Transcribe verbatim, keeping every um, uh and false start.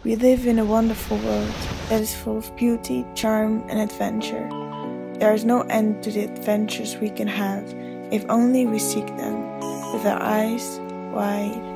We live in a wonderful world that is full of beauty, charm, and adventure. There is no end to the adventures we can have if only we seek them with our eyes wide